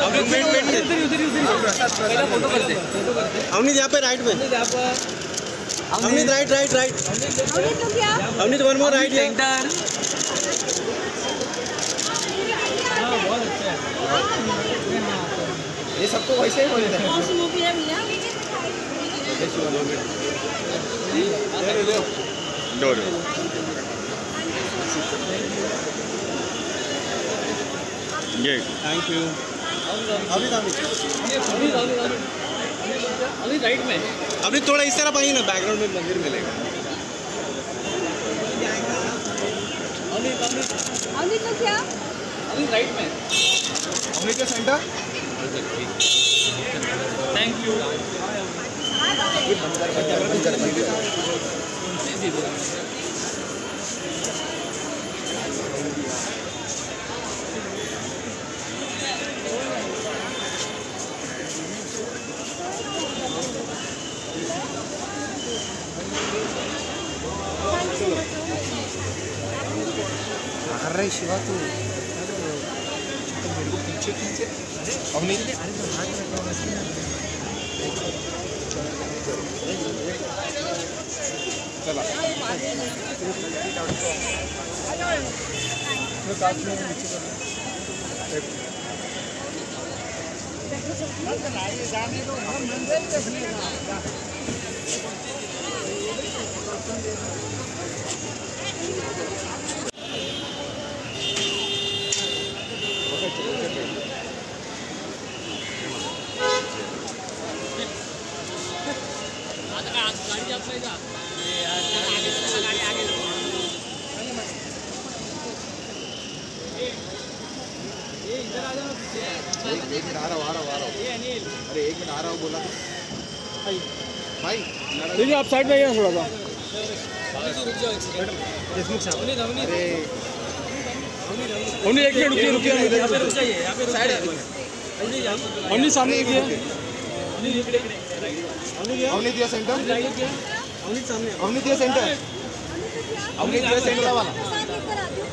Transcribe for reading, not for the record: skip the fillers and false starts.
Photo करते अवनीत यहाँ पे राइट में, Avneet right right right, Avneet one more right centre. बहुत अच्छा है ये सबको वैसे ही बोलते हैं। कौन सी मूवी है भैया? ये थैंक यू। अभी राइट में, अभी थोड़ा इस तरफ आइए ना, बैकग्राउंड में मंदिर मिलेगा। अभी तो क्या? अभी राइट में, अवनी के सेंटर। Thank you. अरे शिवा तू पीछे पीछे अवनी चला एक मिनट आ रहा हूँ अरे एक मिनट आ रहा हूँ बोला तो भाई दीजिए आप साइड में आइए थोड़ा सा। अरे अवनी एक मिनट रुकिए रुकिए, अवनी सामने रुकिए। अवनी दिया सेंटर, अवनी दिया सेंटर, अवनी दिया सेंटर वाला।